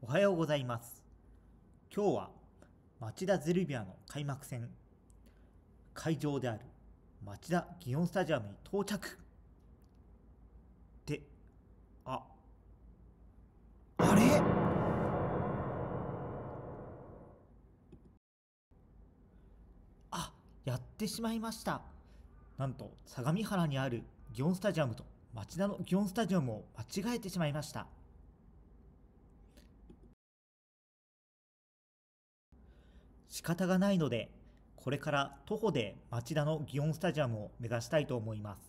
おはようございます。今日は町田ゼルビアの開幕戦、会場である町田祇園スタジアムに到着で、あれやってしまいました。なんと相模原にある祇園スタジアムと町田の祇園スタジアムを間違えてしまいました。仕方がないので、これから徒歩で町田の祇園スタジアムを目指したいと思います。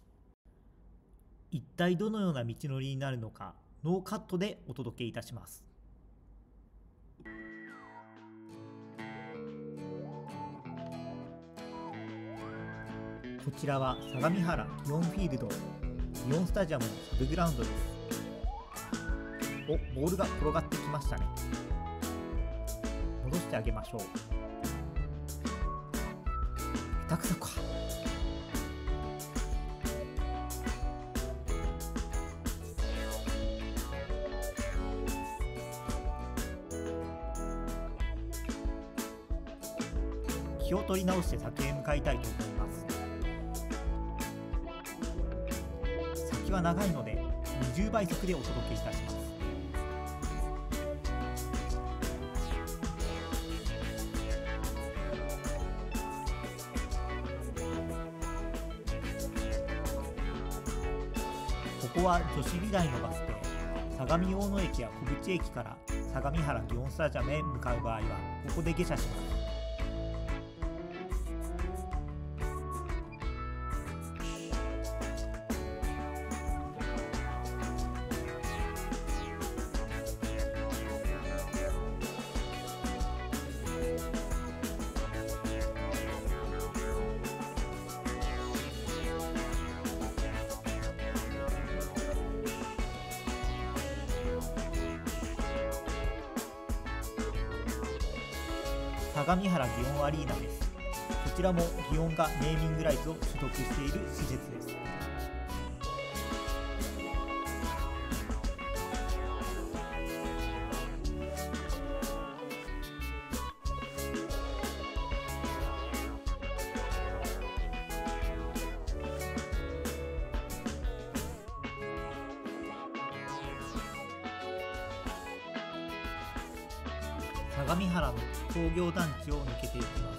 一体どのような道のりになるのか、ノーカットでお届けいたします。こちらは相模原祇園フィールド、祇園スタジアムのサブグラウンドです。ボールが転がってきましたね。戻してあげましょう。下手くそか。気を取り直して先へ向かいたいと思います。先は長いので20倍速でお届けいたします。ここは女子美大のバス停、相模大野駅や小淵駅から相模原祇園スタジアムへ向かう場合はここで下車します。相模原祇園アリーナです。こちらも祇園がネーミングライツを取得している施設です。相模原の工業団地を抜けていきます。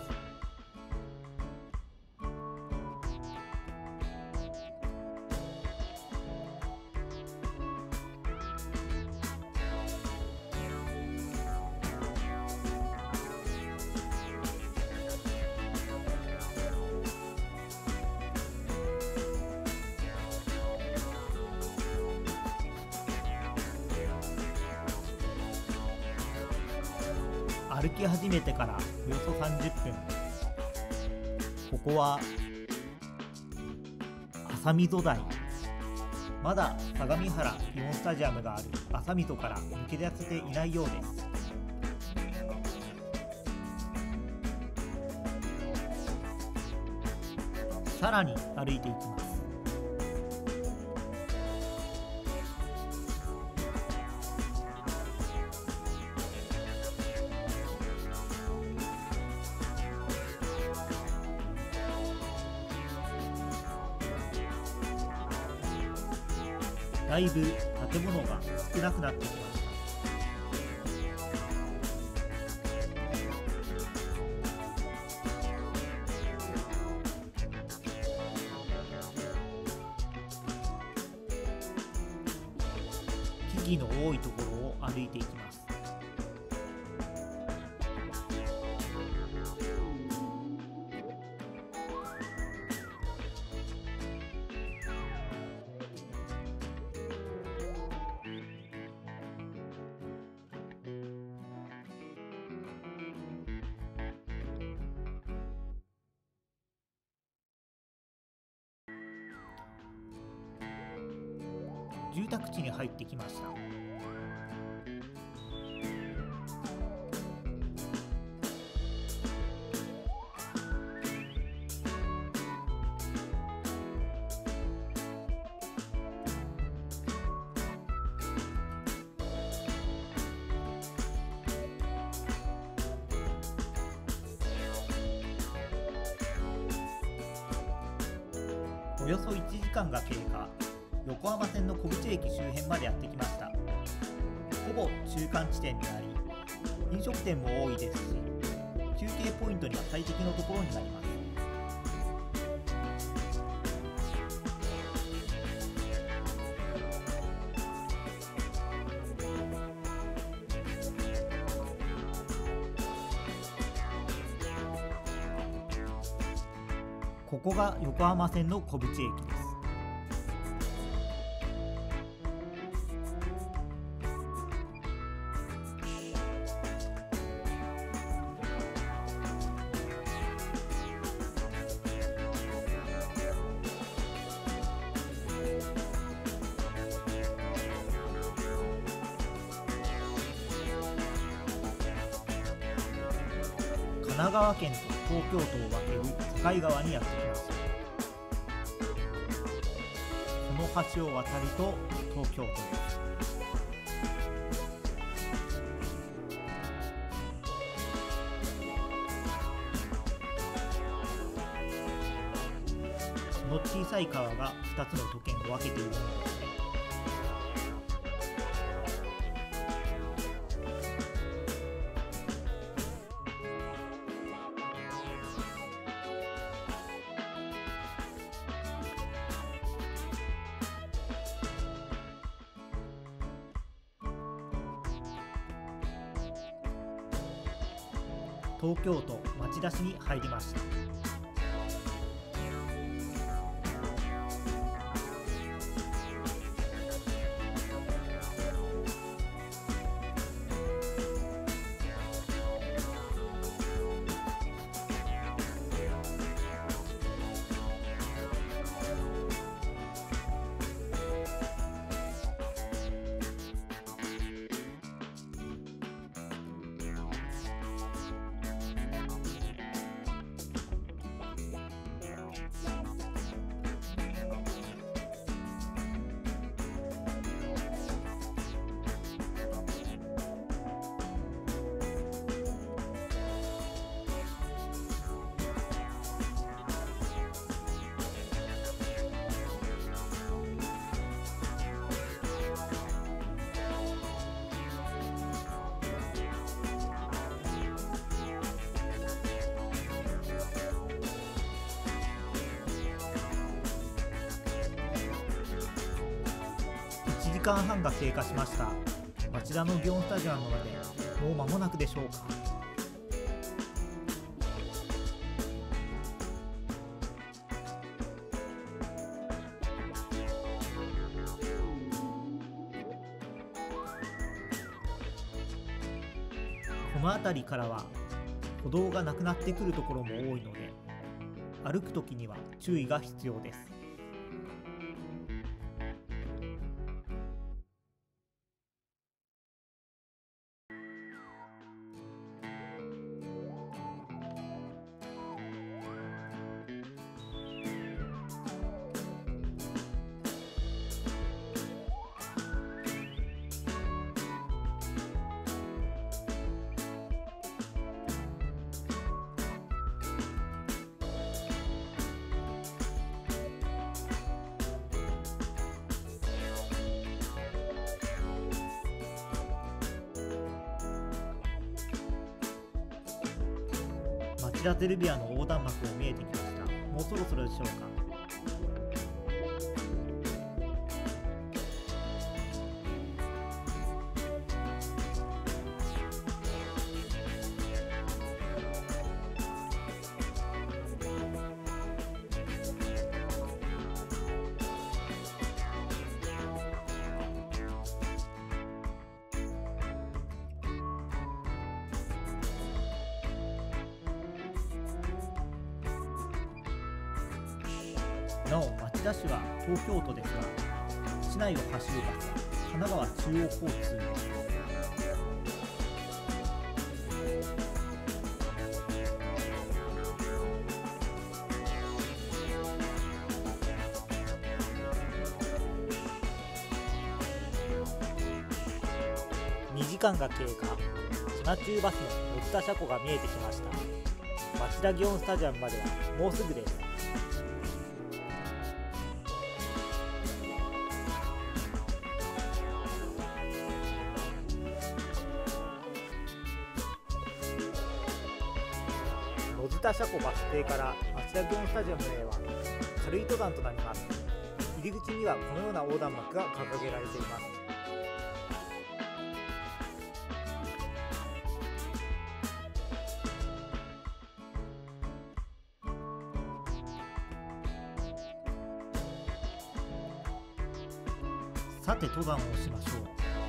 歩き始めてからおよそ30分。ここは浅溝台。まだ相模原祇園スタジアムがある浅溝から抜け出せていないようです。さらに歩いていきます。だいぶ建物が少なくなってきました。木々の多いところを歩いていきます。住宅地に入ってきました。 およそ1時間が経過。横浜線の小淵駅周辺までやってきました。ほぼ中間地点になり、飲食店も多いですし、休憩ポイントには最適のところになります。ここが横浜線の小淵駅です。神奈川県と東京都を分ける境川にやってきます。この橋を渡ると東京都です。この小さい川が2つの都県を分けているのですね。東京都町田市に入りました。1時間半が経過しました。町田の祇園スタジアムまでもう間もなくでしょうか。この辺りからは歩道がなくなってくるところも多いので、歩くときには注意が必要です。町田ゼルビアの横断幕も見えてきました。もうそろそろでしょうか。なお町田市は東京都ですが、市内を走るバスは神奈川中央交通です。2時間が経過。島中バスの乗った車庫が見えてきました。町田祇園スタジアムまではもうすぐです。 田車庫バス停から町田祇園スタジアムへは軽い登山となります。入り口にはこのような横断幕が掲げられています。さて登山をしましょう。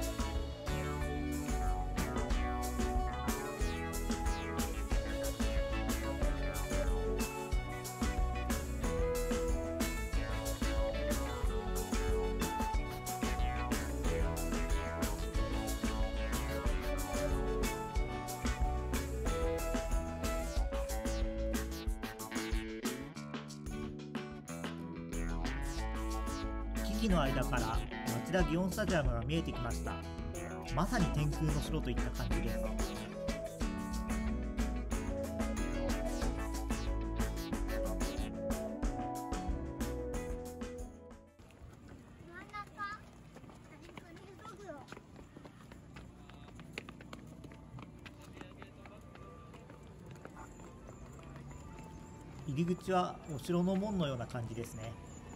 木々の間から町田祇園スタジアムが見えてきました。まさに天空の城といった感じです。入り口はお城の門のような感じですね。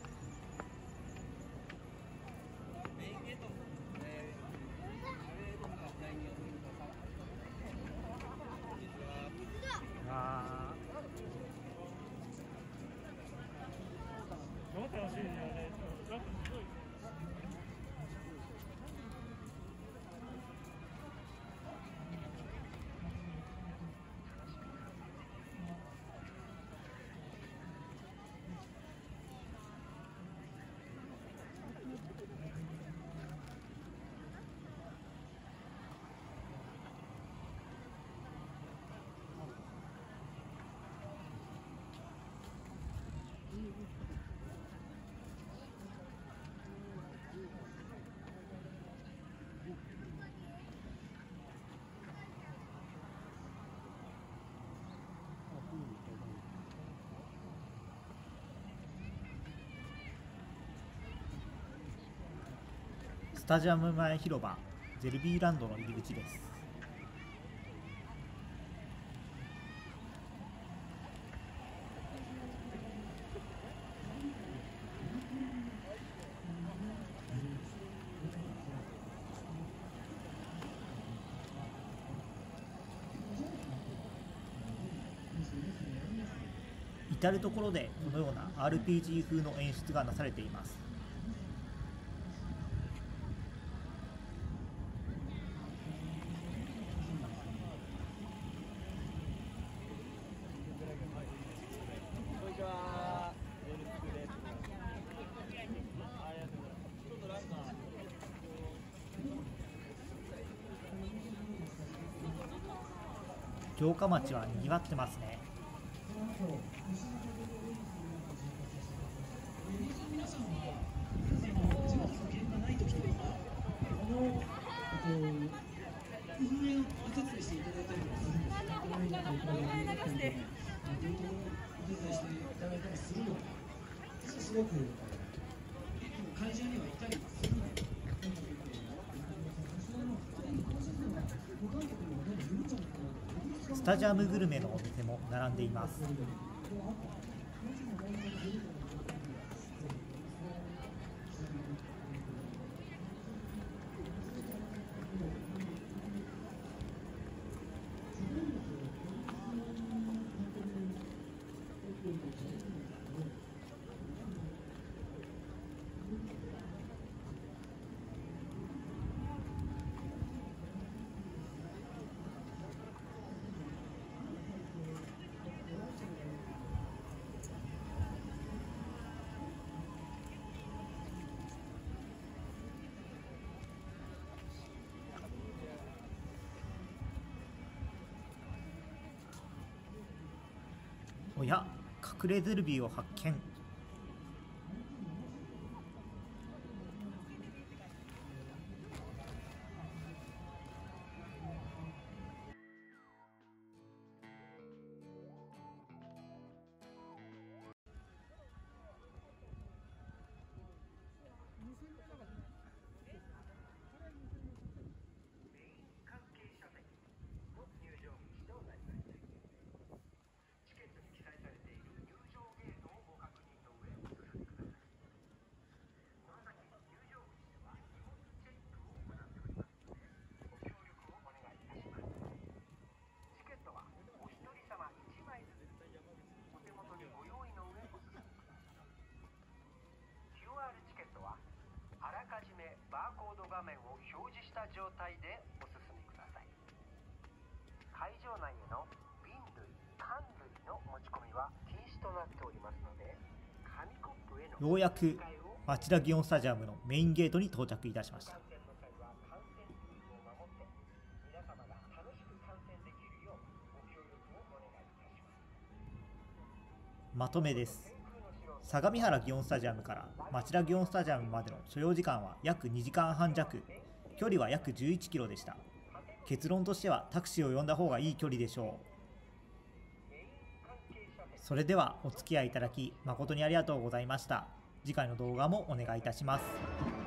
スタジアム前広場ゼルビーランドの入り口です。至る所でこのような RPG 風の演出がなされています。城下町は賑わってますね。スタジアムグルメのお店も並んでいます。おや、隠れゼルビーを発見。 した状態でお進みください。会場内への瓶類、缶類の持ち込みは禁止となっておりますので、紙コップへのようやく町田祇園スタジアムのメインゲートに到着いたしました。まとめです。相模原祇園スタジアムから町田祇園スタジアムまでの所要時間は約2時間半弱、距離は約11キロでした。結論としてはタクシーを呼んだ方がいい距離でしょう。それではお付き合いいただき誠にありがとうございました。次回の動画もお願いいたします。